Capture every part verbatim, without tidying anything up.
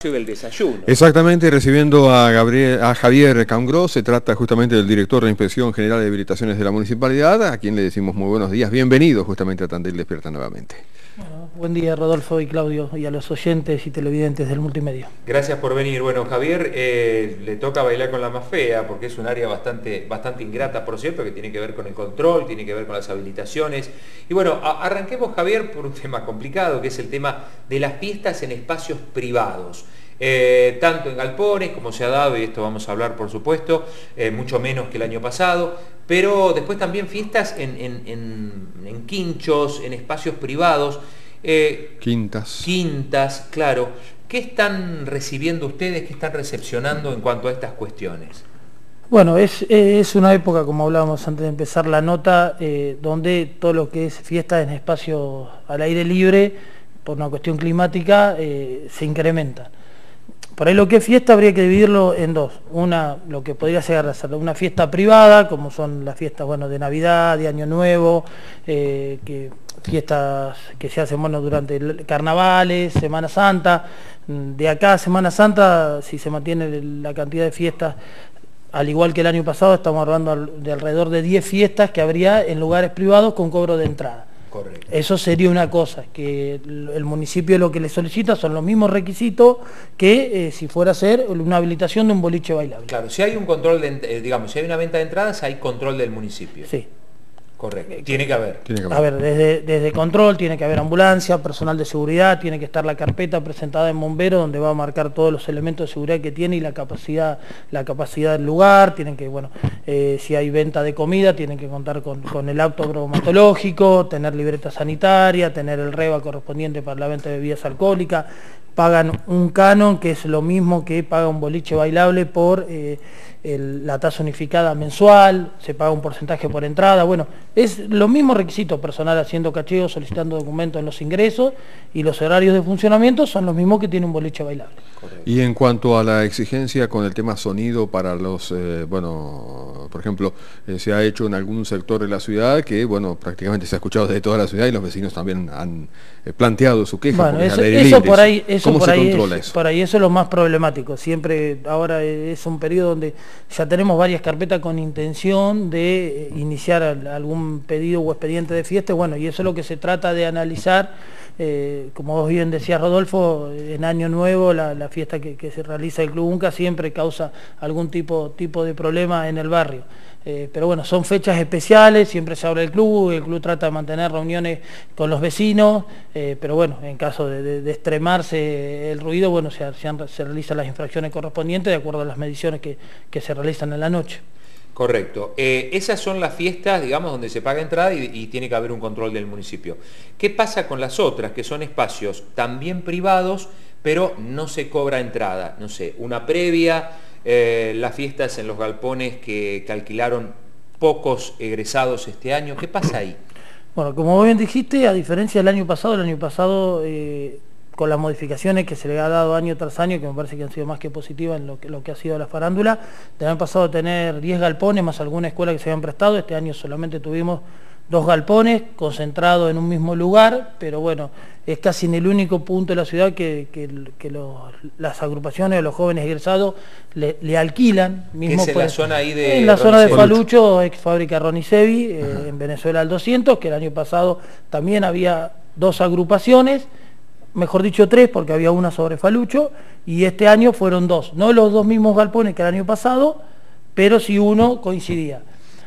del desayuno. Exactamente, recibiendo a, Gabriel, a Javier Camgró. Se trata justamente del director de Inspección General de Habilitaciones de la Municipalidad, a quien le decimos muy buenos días. Bienvenido justamente a Tandil Despierta nuevamente. Bueno, buen día, Rodolfo y Claudio, y a los oyentes y televidentes del multimedia. Gracias por venir. Bueno, Javier, eh, le toca bailar con la más fea, porque es un área bastante, bastante ingrata, por cierto, que tiene que ver con el control, tiene que ver con las habilitaciones. Y bueno, a, arranquemos, Javier, por un tema complicado, que es el tema de las fiestas en espacios privados. Eh, tanto en galpones, como se ha dado, y esto vamos a hablar por supuesto, eh, mucho menos que el año pasado, pero después también fiestas en, en, en, en quinchos, en espacios privados. Eh, quintas. Quintas, claro. ¿Qué están recibiendo ustedes, qué están recepcionando en cuanto a estas cuestiones? Bueno, es, es una época, como hablábamos antes de empezar la nota, eh, donde todo lo que es fiesta en espacios al aire libre, por una cuestión climática, eh, se incrementa. Por ahí lo que es fiesta habría que dividirlo en dos. Una, lo que podría ser una fiesta privada, como son las fiestas bueno, de Navidad, de Año Nuevo, eh, que, fiestas que se hacen bueno, durante el, carnavales, Semana Santa. De acá a Semana Santa, si se mantiene la cantidad de fiestas, al igual que el año pasado, estamos hablando de alrededor de diez fiestas que habría en lugares privados con cobro de entrada. Correcto. Eso sería una cosa, que el municipio lo que le solicita son los mismos requisitos que eh, si fuera a ser una habilitación de un boliche bailable. Claro, si hay un control, de, eh, digamos, si hay una venta de entradas, hay control del municipio. Sí. Correcto, tiene que haber. Tiene que haber. A ver, desde, desde control tiene que haber ambulancia, personal de seguridad, tiene que estar la carpeta presentada en bombero donde va a marcar todos los elementos de seguridad que tiene y la capacidad, la capacidad del lugar, tienen que, bueno, eh, si hay venta de comida, tienen que contar con, con el auto bromatológico, tener libreta sanitaria, tener el REBA correspondiente para la venta de bebidas alcohólicas, pagan un canon que es lo mismo que paga un boliche bailable por eh, el, la tasa unificada mensual, se paga un porcentaje por entrada, bueno, es los mismos requisitos, personal haciendo cacheo, solicitando documentos en los ingresos y los horarios de funcionamiento son los mismos que tiene un boliche bailable. Correcto. Y en cuanto a la exigencia con el tema sonido para los, eh, bueno, por ejemplo, eh, se ha hecho en algún sector de la ciudad que, bueno, prácticamente se ha escuchado desde toda la ciudad y los vecinos también han eh, planteado su queja. Bueno, eso, eso por ahí, eso ¿Cómo por se ahí controla es, eso? Por ahí eso es lo más problemático. Siempre, ahora es un periodo donde ya tenemos varias carpetas con intención de iniciar algún pedido o expediente de fiesta, bueno, y eso es lo que se trata de analizar. Eh, como vos bien decías, Rodolfo, en Año Nuevo la, la fiesta que, que se realiza el Club UNCA siempre causa algún tipo, tipo de problema en el barrio. Eh, pero bueno, son fechas especiales, siempre se abre el club, el club trata de mantener reuniones con los vecinos, eh, pero bueno, en caso de, de, de extremarse el ruido, bueno, se, se, han, se realizan las infracciones correspondientes de acuerdo a las mediciones que, que se realizan en la noche. Correcto. Eh, esas son las fiestas, digamos, donde se paga entrada y, y tiene que haber un control del municipio. ¿Qué pasa con las otras, que son espacios también privados, pero no se cobra entrada? No sé, una previa, eh, las fiestas en los galpones que, que alquilaron pocos egresados este año. ¿Qué pasa ahí? Bueno, como vos bien dijiste, a diferencia del año pasado, el año pasado... Eh, con las modificaciones que se le ha dado año tras año, que me parece que han sido más que positivas en lo que, lo que ha sido la farándula, del año pasado tener diez galpones más alguna escuela que se habían prestado, este año solamente tuvimos dos galpones concentrados en un mismo lugar, pero bueno, es casi en el único punto de la ciudad que, que, que los, las agrupaciones o los jóvenes egresados le, le alquilan. Mismo es en pues, la zona ahí de En la zona de Falucho, Falucho, ex fábrica Ronicevi, eh, en Venezuela al doscientos, que el año pasado también había dos agrupaciones, mejor dicho tres, porque había una sobre Falucho, y este año fueron dos, no los dos mismos galpones que el año pasado, pero sí uno coincidía.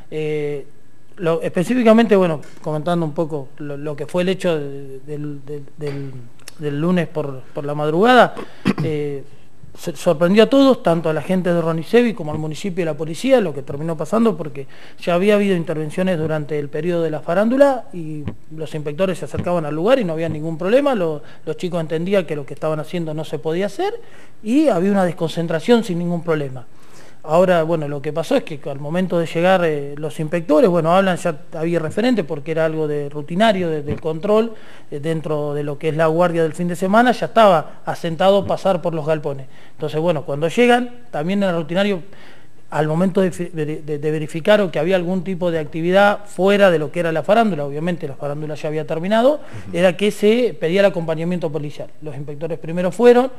Eh, lo, específicamente, bueno, comentando un poco lo, lo que fue el hecho de, de, de, del, del lunes por, por la madrugada, eh, sorprendió a todos, tanto a la gente de Ronicevi como al municipio y a la policía, lo que terminó pasando porque ya había habido intervenciones durante el periodo de la farándula y los inspectores se acercaban al lugar y no había ningún problema, lo, los chicos entendían que lo que estaban haciendo no se podía hacer y había una desconcentración sin ningún problema. Ahora, bueno, lo que pasó es que al momento de llegar eh, los inspectores, bueno, hablan, ya había referente porque era algo de rutinario, de, del control, eh, dentro de lo que es la guardia del fin de semana, ya estaba asentado pasar por los galpones. Entonces, bueno, cuando llegan, también era rutinario, al momento de, de, de verificar que había algún tipo de actividad fuera de lo que era la farándula, obviamente la farándula ya había terminado, uh-huh. Era que se pedía el acompañamiento policial. Los inspectores primero fueron,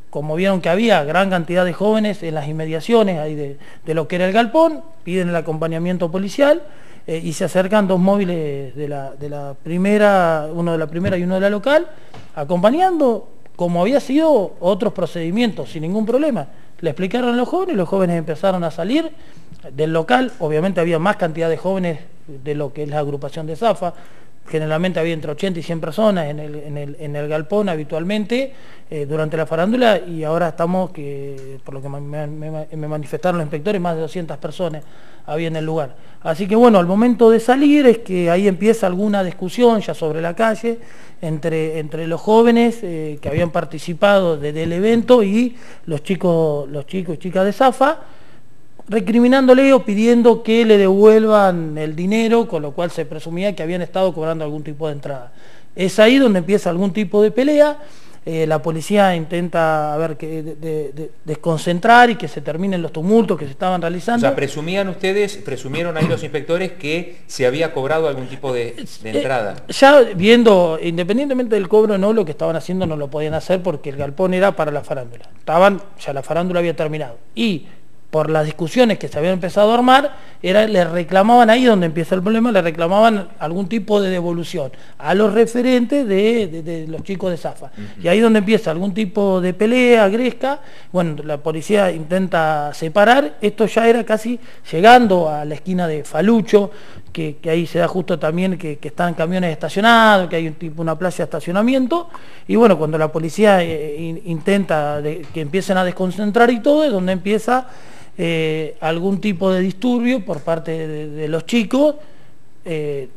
como vieron que había gran cantidad de jóvenes en las inmediaciones ahí de, de lo que era el galpón, piden el acompañamiento policial eh, y se acercan dos móviles de la, de la primera, uno de la primera y uno de la local, acompañando como había sido otros procedimientos, sin ningún problema. Le explicaron a los jóvenes, los jóvenes empezaron a salir del local, obviamente había más cantidad de jóvenes de lo que es la agrupación de Zafa, generalmente había entre ochenta y cien personas en el, en el, en el galpón habitualmente eh, durante la farándula, y ahora estamos, que por lo que me, me, me manifestaron los inspectores, más de doscientas personas había en el lugar. Así que bueno, al momento de salir es que ahí empieza alguna discusión ya sobre la calle entre, entre los jóvenes eh, que habían participado de, del evento y los chicos, los chicos y chicas de Zafa, recriminándole o pidiendo que le devuelvan el dinero, con lo cual se presumía que habían estado cobrando algún tipo de entrada. Es ahí donde empieza algún tipo de pelea, eh, la policía intenta a ver, que, de, de, de, desconcentrar y que se terminen los tumultos que se estaban realizando. O sea, presumían ustedes, presumieron ahí los inspectores que se había cobrado algún tipo de, de entrada. Eh, ya viendo, independientemente del cobro o no, lo que estaban haciendo no lo podían hacer porque el galpón era para la farándula. Estaban, ya la farándula había terminado. Y por las discusiones que se habían empezado a armar, era, le reclamaban, ahí donde empieza el problema, le reclamaban algún tipo de devolución a los referentes de, de, de los chicos de Zafa. Uh-huh. Y ahí donde empieza algún tipo de pelea, gresca, bueno, la policía intenta separar, esto ya era casi llegando a la esquina de Falucho, que, que ahí se da justo también que, que están camiones estacionados, que hay un tipo, una plaza de estacionamiento, y bueno, cuando la policía eh, in, intenta de, que empiecen a desconcentrar y todo, es donde empieza Eh, algún tipo de disturbio por parte de, de los chicos, eh,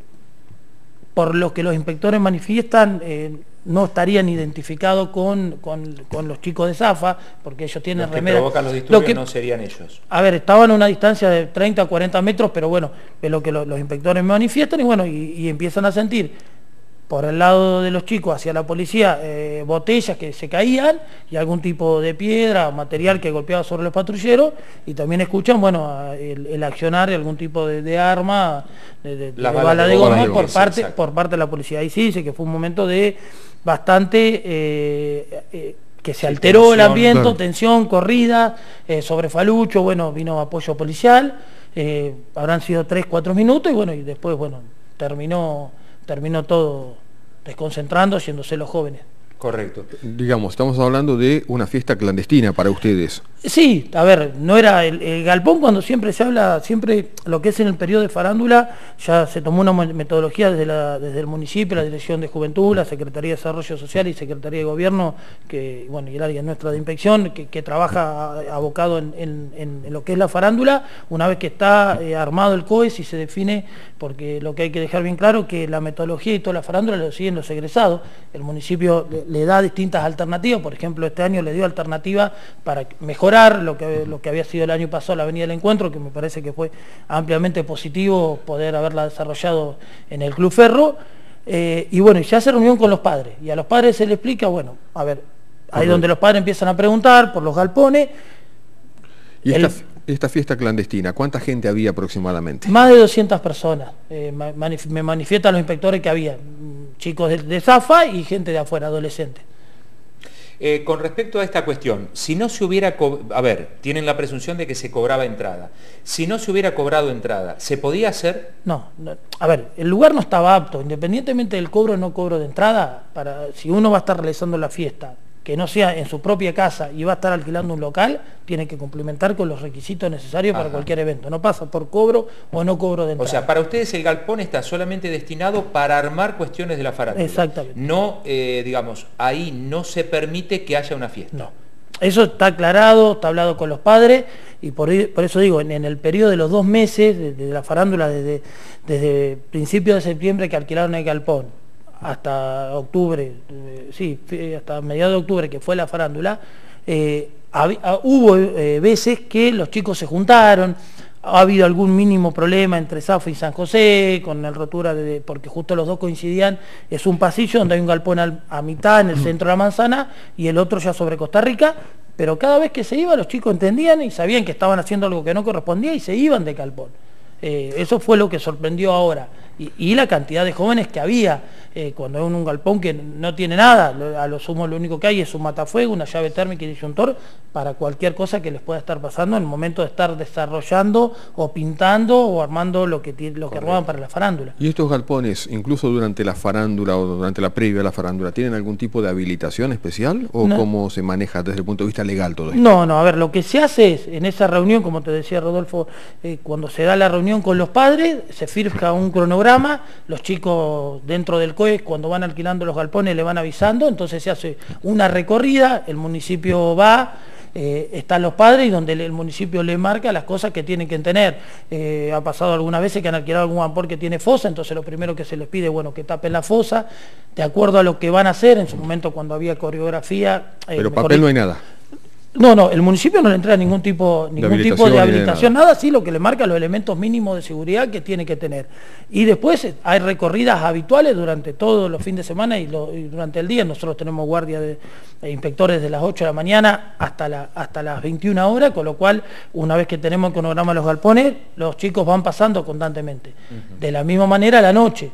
por lo que los inspectores manifiestan, eh, no estarían identificados con, con, con los chicos de Zafa, porque ellos tienen los que remera. provocan los disturbios lo que, no serían ellos. A ver, estaban a una distancia de treinta a cuarenta metros, pero bueno, es lo que lo, los inspectores manifiestan, y bueno, y, y empiezan a sentir por el lado de los chicos hacia la policía eh, botellas que se caían y algún tipo de piedra, material que golpeaba sobre los patrulleros, y también escuchan, bueno, el, el accionar de algún tipo de, de arma, de, de, de bala de goma, por parte, por parte de la policía. Ahí sí dice que fue un momento de bastante eh, eh, que se alteró tensión, el ambiente, claro. tensión, corrida, eh, sobre Falucho, bueno, vino apoyo policial, eh, habrán sido tres, cuatro minutos, y bueno, y después, bueno, terminó terminó todo desconcentrando, yéndose los jóvenes. Correcto. Digamos, estamos hablando de una fiesta clandestina para ustedes. Sí, a ver, no era el, el galpón, cuando siempre se habla, siempre lo que es en el periodo de farándula, ya se tomó una metodología desde, la, desde el municipio, la Dirección de Juventud, la Secretaría de Desarrollo Social y Secretaría de Gobierno, que, bueno, y el área nuestra de inspección, que, que trabaja abocado en, en, en lo que es la farándula, una vez que está eh, armado el C O E S y se define, porque lo que hay que dejar bien claro, que la metodología y toda la farándula lo siguen los egresados, el municipio le, le da distintas alternativas, por ejemplo, este año le dio alternativa para mejorar lo que, lo que había sido el año pasado la Avenida del Encuentro, que me parece que fue ampliamente positivo poder haberla desarrollado en el Club Ferro, eh, y bueno, ya se reunió con los padres, y a los padres se les explica, bueno, a ver, ahí donde los padres empiezan a preguntar por los galpones. ¿Y esta, el, esta fiesta clandestina, cuánta gente había aproximadamente? Más de doscientas personas, eh, manif me manifiestan los inspectores que había, chicos de, de Zafa y gente de afuera, adolescentes. Eh, con respecto a esta cuestión, si no se hubiera, a ver, tienen la presunción de que se cobraba entrada, si no se hubiera cobrado entrada, ¿se podía hacer? No, no, a ver, el lugar no estaba apto, independientemente del cobro o no cobro de entrada, para, si uno va a estar realizando la fiesta, que no sea en su propia casa y va a estar alquilando un local, tiene que cumplimentar con los requisitos necesarios Ajá. para cualquier evento. No pasa por cobro o no cobro de entrada. O sea, para ustedes el galpón está solamente destinado para armar cuestiones de la farándula. Exactamente. No, eh, digamos, ahí no se permite que haya una fiesta. No. Eso está aclarado, está hablado con los padres, y por, por eso digo, en, en el periodo de los dos meses de, de la farándula, desde, desde principios de septiembre que alquilaron el galpón, hasta octubre, eh, sí, hasta mediados de octubre que fue la farándula, eh, hab, hubo eh, veces que los chicos se juntaron, ha habido algún mínimo problema entre Zafa y San José, con la rotura, de, porque justo los dos coincidían, es un pasillo donde hay un galpón al, a mitad en el centro de la manzana y el otro ya sobre Costa Rica, pero cada vez que se iba los chicos entendían y sabían que estaban haciendo algo que no correspondía y se iban de galpón. Eh, eso fue lo que sorprendió ahora. Y, y la cantidad de jóvenes que había, eh, cuando hay un, un galpón que no tiene nada, lo, a lo sumo lo único que hay es un matafuego, una llave térmica y disyuntor para cualquier cosa que les pueda estar pasando en el momento de estar desarrollando o pintando o armando lo que, lo que roban para la farándula. ¿Y estos galpones, incluso durante la farándula o durante la previa a la farándula, tienen algún tipo de habilitación especial o no. cómo se maneja desde el punto de vista legal todo esto? No, no, a ver, lo que se hace es, en esa reunión, como te decía Rodolfo, eh, cuando se da la reunión con los padres, se fija un cronograma, los chicos dentro del C O E, cuando van alquilando los galpones, le van avisando, entonces se hace una recorrida, el municipio va, eh, están los padres y donde el municipio le marca las cosas que tienen que tener. Eh, ha pasado algunas veces que han alquilado algún galpón que tiene fosa, entonces lo primero que se les pide, bueno, que tapen la fosa, de acuerdo a lo que van a hacer, en su momento cuando había coreografía... Eh, Pero papel no hay nada. No, no, el municipio no le entrega ningún tipo, ningún de tipo de habilitación, nada. nada, sí, lo que le marca los elementos mínimos de seguridad que tiene que tener. Y después hay recorridas habituales durante todos los fines de semana y, lo, y durante el día. Nosotros tenemos guardia de, de inspectores de las ocho de la mañana hasta, la, hasta las veintiuna horas, con lo cual, una vez que tenemos el cronograma de los galpones, los chicos van pasando constantemente. Uh-huh. De la misma manera a la noche.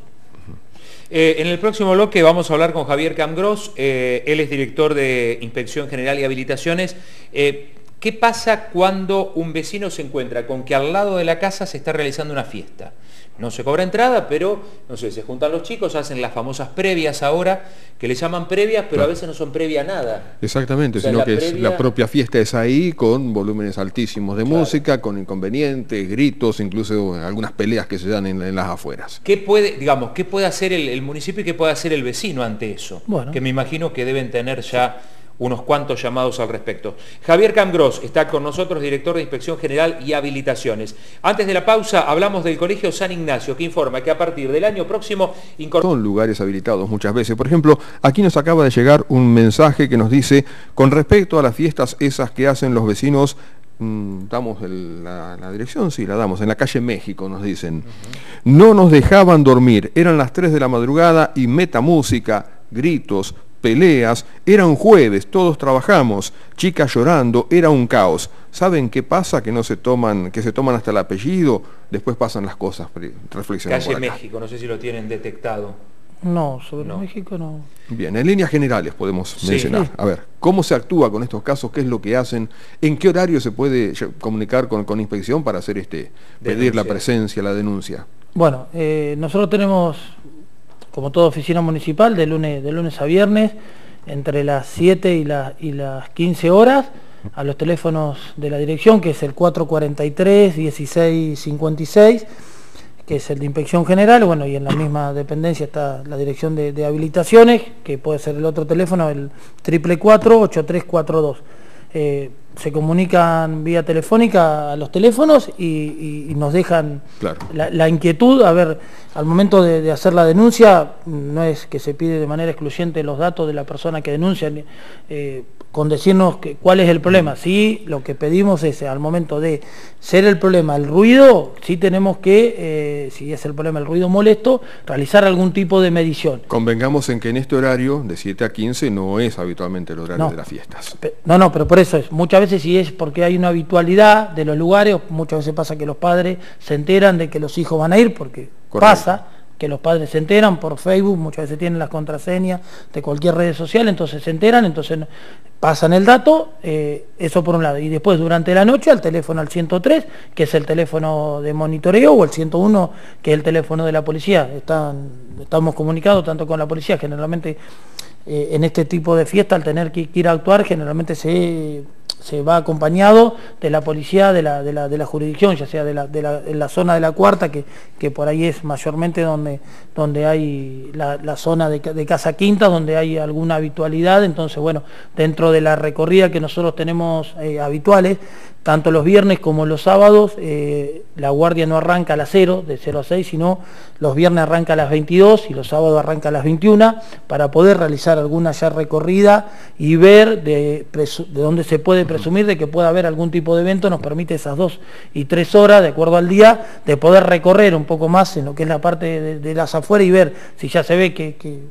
Eh, en el próximo bloque vamos a hablar con Javier Camgros, eh, él es director de Inspección General y Habilitaciones. Eh, ¿Qué pasa cuando un vecino se encuentra con que al lado de la casa se está realizando una fiesta? No se cobra entrada, pero, no sé, se juntan los chicos, hacen las famosas previas ahora, que le llaman previas, pero claro, a veces no son previa a nada. Exactamente, o sea, sino que previa... es, la propia fiesta es ahí, con volúmenes altísimos de claro. música, con inconvenientes, gritos, incluso algunas peleas que se dan en, en las afueras. ¿Qué puede, digamos, qué puede hacer el, el municipio y qué puede hacer el vecino ante eso? Bueno. Que me imagino que deben tener ya unos cuantos llamados al respecto. Javier Camgros está con nosotros, director de Inspección General y Habilitaciones. Antes de la pausa hablamos del Colegio San Ignacio, que informa que a partir del año próximo incorpora... Son lugares habilitados muchas veces. Por ejemplo, aquí nos acaba de llegar un mensaje que nos dice, con respecto a las fiestas esas que hacen los vecinos, mmm, damos el, la, la dirección, sí, la damos, en la calle México nos dicen. Uh-huh. No nos dejaban dormir, eran las tres de la madrugada y meta música, gritos, peleas, era un jueves, todos trabajamos, chicas llorando, era un caos. ¿Saben qué pasa? Que no se toman, que se toman hasta el apellido, después pasan las cosas, reflexionan. Calle México, no sé si lo tienen detectado. No, sobre no. México no. Bien, en líneas generales podemos sí, mencionar. sí. A ver, ¿cómo se actúa con estos casos? ¿Qué es lo que hacen? ¿En qué horario se puede comunicar con, con inspección para hacer este, pedir denuncia. La presencia, la denuncia? Bueno, eh, nosotros tenemos, como toda oficina municipal, de lunes, de lunes a viernes, entre las siete y, la, y las quince horas, a los teléfonos de la dirección, que es el cuatro cuarenta y tres, dieciséis cincuenta y seis, que es el de Inspección General, bueno, y en la misma dependencia está la dirección de, de habilitaciones, que puede ser el otro teléfono, el cuatro cuatro cuatro, ocho tres cuatro dos. Eh, se comunican vía telefónica a los teléfonos y, y, y nos dejan claro. la, la inquietud. A ver, al momento de, de hacer la denuncia, no es que se pide de manera excluyente los datos de la persona que denuncia, eh, con decirnos que, cuál es el problema. Sí, lo que pedimos es, al momento de ser el problema el ruido, sí tenemos que, eh, si es el problema el ruido molesto, realizar algún tipo de medición. Convengamos en que en este horario, de siete a quince, no es habitualmente el horario no. de las fiestas. No, no, pero por eso es. Muchas veces si es porque hay una habitualidad de los lugares, muchas veces pasa que los padres se enteran de que los hijos van a ir, porque Correcto. Pasa que los padres se enteran por Facebook, muchas veces tienen las contraseñas de cualquier red social, entonces se enteran, entonces pasan el dato, eh, eso por un lado. Y después durante la noche al teléfono al ciento tres, que es el teléfono de monitoreo, o el ciento uno, que es el teléfono de la policía. Están, estamos comunicados tanto con la policía, generalmente eh, en este tipo de fiesta, al tener que ir a actuar, generalmente se... se va acompañado de la policía de la, de la, de la jurisdicción, ya sea de la, de la, en la zona de la cuarta, que, que por ahí es mayormente donde, donde hay la, la zona de, de Casa Quinta, donde hay alguna habitualidad. Entonces, bueno, dentro de la recorrida que nosotros tenemos eh, habituales, tanto los viernes como los sábados, eh, la guardia no arranca a las cero, de cero a seis, sino los viernes arranca a las veintidós y los sábados arranca a las veintiuna, para poder realizar alguna ya recorrida y ver de, de dónde se puede presumir de que pueda haber algún tipo de evento. Nos permite esas dos y tres horas, de acuerdo al día, de poder recorrer un poco más en lo que es la parte de, de las afueras y ver si ya se ve que... que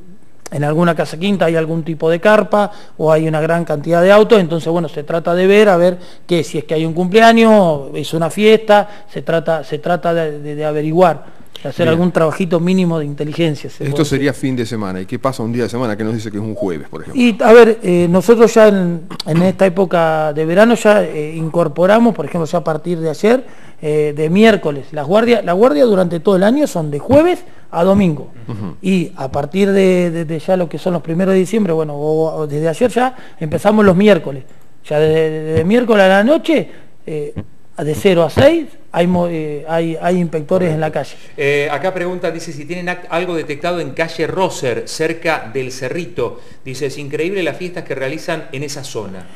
en alguna casa quinta hay algún tipo de carpa o hay una gran cantidad de autos, entonces bueno, se trata de ver a ver que si es que hay un cumpleaños, es una fiesta, se trata, se trata de, de, de averiguar, de hacer Bien. algún trabajito mínimo de inteligencia. Esto sería fin de semana. ¿Y qué pasa un día de semana que nos dice que es un jueves, por ejemplo? Y a ver, eh, nosotros ya en, en esta época de verano ya eh, incorporamos, por ejemplo, ya a partir de ayer, eh, de miércoles. Las guardias, la guardia durante todo el año son de jueves a domingo. Uh-huh. Y a partir de, de, de ya lo que son los primeros de diciembre, bueno, o, o desde ayer ya empezamos los miércoles. Ya desde de, de miércoles a la noche, eh, de cero a seis, hay, eh, hay, hay inspectores en la calle. Eh, acá pregunta, dice si tienen algo detectado en calle Roser, cerca del Cerrito. Dice, es increíble las fiestas que realizan en esa zona.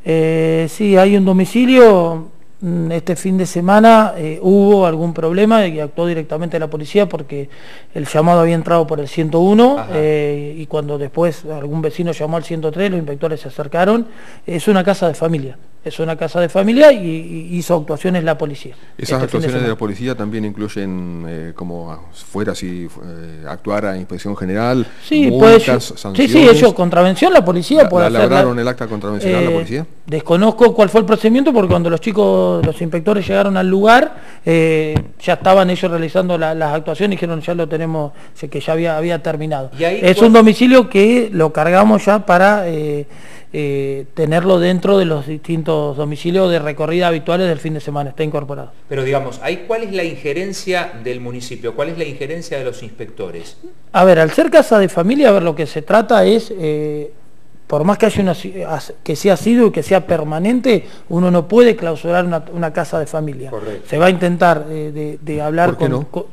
Eh, sí, hay un domicilio. Este fin de semana eh, hubo algún problema y actuó directamente la policía porque el llamado había entrado por el ciento uno eh, y cuando después algún vecino llamó al ciento tres, los inspectores se acercaron. Es una casa de familia, es una casa de familia y, y hizo actuaciones la policía. ¿Esas este actuaciones de, de la policía también incluyen eh, como fuera si eh, actuara inspección general? Sí, multas, puede, sanciones? sí, sí, ellos, contravención, la policía la, puede hacer. ¿Elaboraron la, el acta contravencional eh, la policía? Desconozco cuál fue el procedimiento porque cuando los chicos, los inspectores llegaron al lugar, eh, ya estaban ellos realizando la, las actuaciones y dijeron ya lo tenemos, que ya había, había terminado. Es cuál... un domicilio que lo cargamos ya para eh, eh, tenerlo dentro de los distintos domicilios de recorrida habituales del fin de semana, está incorporado. Pero digamos, ¿ahí cuál es la injerencia del municipio? ¿Cuál es la injerencia de los inspectores? A ver, al ser casa de familia, a ver, lo que se trata es... Eh, por más que haya una, que sea asiduo y que sea permanente, uno no puede clausurar una, una casa de familia. Correcto. Se va a intentar eh, de, de hablar ¿Por qué con, no? con...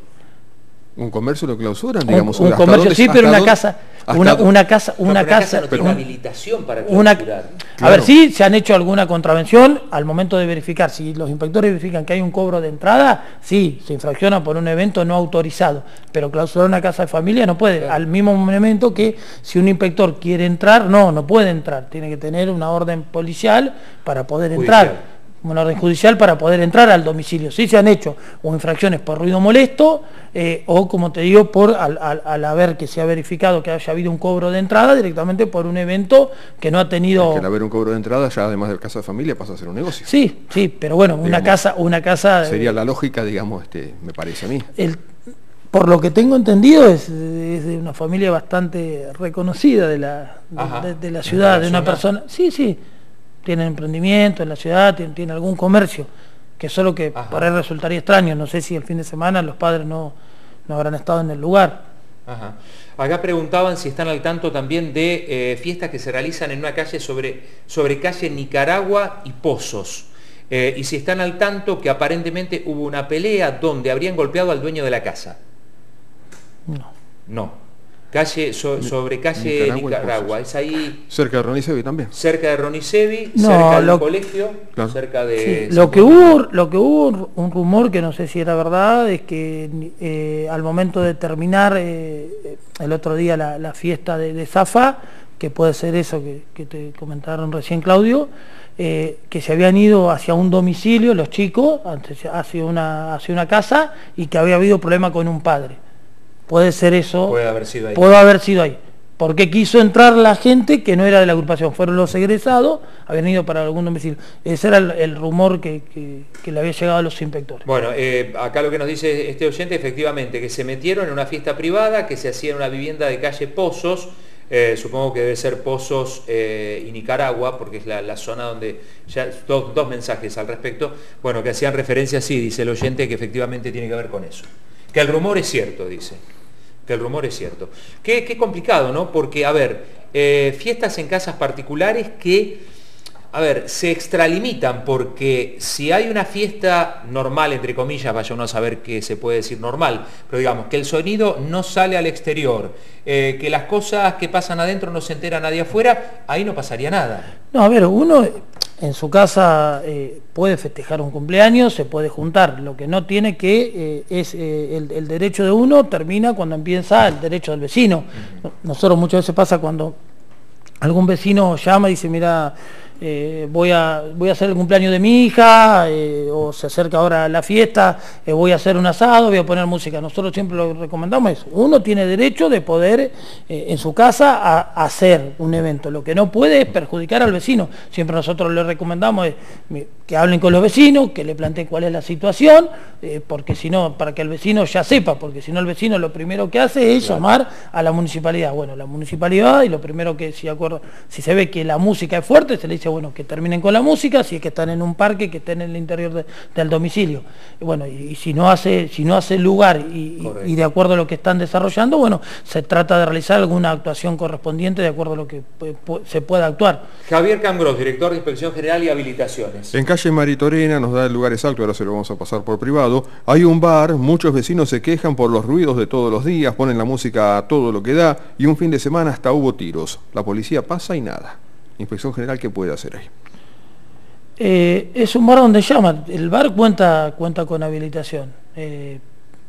Un comercio lo clausuran, digamos. Un, un comercio sí, pero una casa, una, una casa, una no, casa, no tiene un, habilitación para una, clausurar. A Claro. ver, sí, se han hecho alguna contravención al momento de verificar. Si los inspectores verifican que hay un cobro de entrada, sí, se infracciona por un evento no autorizado. Pero clausurar una casa de familia no puede. Claro. Al mismo momento que si un inspector quiere entrar, no, no puede entrar. Tiene que tener una orden policial para poder Judicial. entrar. Una orden judicial para poder entrar al domicilio. Sí se han hecho o infracciones por ruido molesto eh, o, como te digo, por al, al, al haber que se ha verificado que haya habido un cobro de entrada directamente por un evento que no ha tenido... Es que al haber un cobro de entrada ya además de casa de familia pasa a ser un negocio. Sí, sí, pero bueno, digamos, una casa... una casa sería la lógica, digamos, este, me parece a mí. El, por lo que tengo entendido es, es de una familia bastante reconocida de la, de, de, de la ciudad, de una persona... Sí, sí. Tiene emprendimiento en la ciudad, tiene, tiene algún comercio, que solo que Ajá. para él resultaría extraño. No sé si el fin de semana los padres no, no habrán estado en el lugar. Ajá. Acá preguntaban si están al tanto también de eh, fiestas que se realizan en una calle sobre, sobre calle Nicaragua y Pozos. Eh, y si están al tanto que aparentemente hubo una pelea donde habrían golpeado al dueño de la casa. No. No. Calle, so, sobre calle Nicaragua, Nicaragua. Es ahí... Cerca de Ronicevi también. Cerca de Ronicevi, no, cerca del lo, colegio, claro. cerca de... Sí, lo, que hubo, lo que hubo, un rumor que no sé si era verdad, es que eh, al momento de terminar eh, el otro día la, la fiesta de, de Zafa, que puede ser eso que, que te comentaron recién, Claudio, eh, que se habían ido hacia un domicilio los chicos, hacia una, hacia una casa, y que había habido problema con un padre. Puede ser eso. Puede haber sido ahí. Puede haber sido ahí. Porque quiso entrar la gente que no era de la agrupación. Fueron los egresados, habían ido para algún domicilio. Ese era el, el rumor que, que, que le había llegado a los inspectores. Bueno, eh, acá lo que nos dice este oyente, efectivamente, que se metieron en una fiesta privada que se hacía en una vivienda de calle Pozos. Eh, supongo que debe ser Pozos eh, y Nicaragua, porque es la, la zona donde ya dos, dos mensajes al respecto. Bueno, que hacían referencia, sí, dice el oyente, que efectivamente tiene que ver con eso. Que el rumor es cierto, dice. Que el rumor es cierto. Qué, qué complicado, ¿no? Porque, a ver, eh, fiestas en casas particulares que, a ver, se extralimitan, porque si hay una fiesta normal, entre comillas, vaya uno a saber qué se puede decir normal, pero digamos, que el sonido no sale al exterior, eh, que las cosas que pasan adentro no se entera nadie afuera, ahí no pasaría nada. No, a ver, uno en su casa eh, puede festejar un cumpleaños, se puede juntar, lo que no tiene que eh, es eh, el, el derecho de uno termina cuando empieza el derecho del vecino. Uh-huh. Nosotros muchas veces pasa cuando algún vecino llama y dice, mira, eh, voy, a, voy a hacer el cumpleaños de mi hija, eh, o se acerca ahora la fiesta, eh, voy a hacer un asado, voy a poner música. Nosotros siempre lo recomendamos es, uno tiene derecho de poder eh, en su casa a, a hacer un evento. Lo que no puede es perjudicar al vecino. Siempre nosotros le recomendamos es, que hablen con los vecinos, que le planteen cuál es la situación, eh, porque si no, para que el vecino ya sepa, porque si no el vecino lo primero que hace es llamar a la municipalidad. Bueno, la municipalidad, y lo primero que, si, acuerdo, si se ve que la música es fuerte, se le dice, bueno, que terminen con la música, si es que están en un parque, que estén en el interior de, del domicilio. Y bueno, y, y si no hace, si no hace lugar y, y, y de acuerdo a lo que están desarrollando, bueno, se trata de realizar alguna actuación correspondiente de acuerdo a lo que se pueda actuar. Javier Camgros, director de Inspección General y Habilitaciones. En calle Maritorena, nos da el lugar exacto, ahora se lo vamos a pasar por privado, hay un bar, muchos vecinos se quejan por los ruidos de todos los días, ponen la música a todo lo que da, y un fin de semana hasta hubo tiros. La policía pasa y nada. Inspección General, ¿qué puede hacer ahí? Eh, es un bar donde llama, el bar cuenta, cuenta con habilitación. Eh,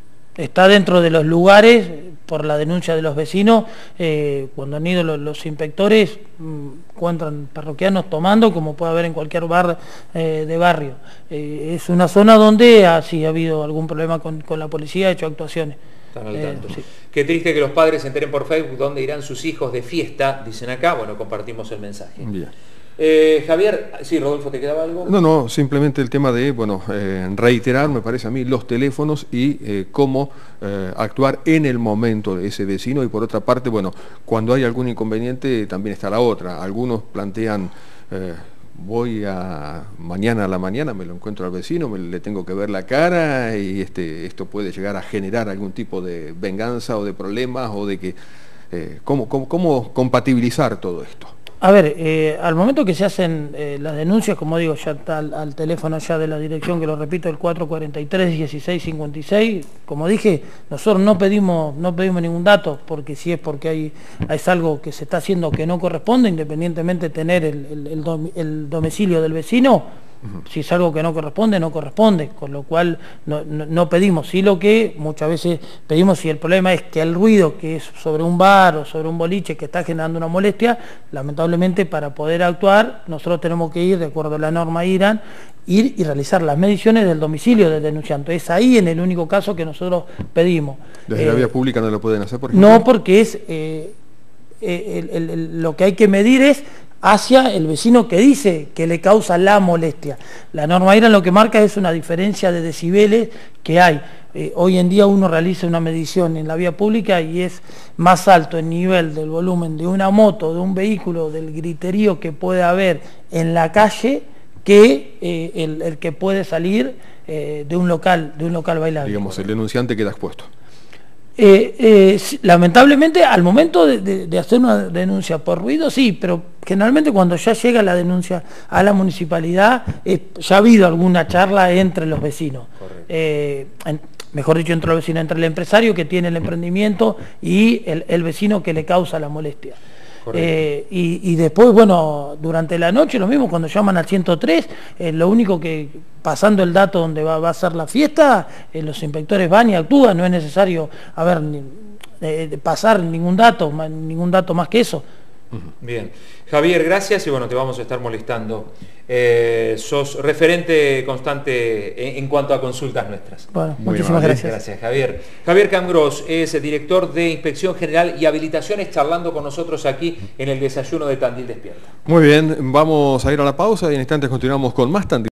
está dentro de los lugares, por la denuncia de los vecinos, eh, cuando han ido los, los inspectores, mmm, encuentran parroquianos tomando, como puede haber en cualquier bar eh, de barrio. Eh, es una zona donde ha, sí, ha habido algún problema con, con la policía, ha hecho actuaciones. Están al Eh, tanto. sí. Qué triste que los padres se enteren por Facebook dónde irán sus hijos de fiesta, dicen acá. Bueno, compartimos el mensaje. Bien. Eh, Javier, sí, Rodolfo, ¿te quedaba algo? No, no, simplemente el tema de, bueno, eh, reiterar, me parece a mí, los teléfonos y eh, cómo eh, actuar en el momento de ese vecino. Y por otra parte, bueno, cuando hay algún inconveniente también está la otra. Algunos plantean, eh, voy a mañana a la mañana, me lo encuentro al vecino, me le tengo que ver la cara y este, esto puede llegar a generar algún tipo de venganza o de problemas o de que, eh, ¿cómo, cómo, cómo compatibilizar todo esto? A ver, eh, al momento que se hacen eh, las denuncias, como digo, ya está al, al teléfono ya de la dirección, que lo repito, el cuatro cuatro tres, dieciséis cincuenta y seis, como dije, nosotros no pedimos, no pedimos ningún dato, porque si es porque hay, es algo que se está haciendo que no corresponde, independientemente de tener el, el, el, dom, el domicilio del vecino, uh-huh. Si es algo que no corresponde, no corresponde, con lo cual no, no, no pedimos. Sí, lo que muchas veces pedimos, si el problema es que el ruido que es sobre un bar o sobre un boliche que está generando una molestia, lamentablemente para poder actuar nosotros tenemos que ir, de acuerdo a la norma IRAN, ir y realizar las mediciones del domicilio del denunciante. Es ahí en el único caso que nosotros pedimos. ¿Desde eh, la vía pública no lo pueden hacer, por ejemplo? No, porque es eh, el, el, el, lo que hay que medir es hacia el vecino que dice que le causa la molestia. La norma IRAN lo que marca es una diferencia de decibeles que hay. Eh, hoy en día uno realiza una medición en la vía pública y es más alto el nivel del volumen de una moto, de un vehículo, del griterío que puede haber en la calle que eh, el, el que puede salir eh, de un local, de un local bailable. Digamos, el denunciante queda expuesto. Eh, eh, lamentablemente al momento de, de, de hacer una denuncia por ruido sí, pero generalmente cuando ya llega la denuncia a la municipalidad eh, ya ha habido alguna charla entre los vecinos, eh, en, mejor dicho entre los vecinos, entre el empresario que tiene el emprendimiento y el, el vecino que le causa la molestia. Eh, y, y después, bueno, durante la noche lo mismo, cuando llaman al ciento tres, eh, lo único que, pasando el dato donde va, va a ser la fiesta, eh, los inspectores van y actúan, no es necesario, a ver, ni, eh, pasar ningún dato, ningún dato más que eso. Bien. Javier, gracias y bueno, te vamos a estar molestando. Eh, sos referente constante en, en cuanto a consultas nuestras. Bueno, Muy muchísimas bien, gracias. Gracias, Javier. Javier Camgros es director de Inspección General y Habilitaciones, charlando con nosotros aquí en el desayuno de Tandil Despierta. Muy bien, vamos a ir a la pausa y en instantes continuamos con más Tandil.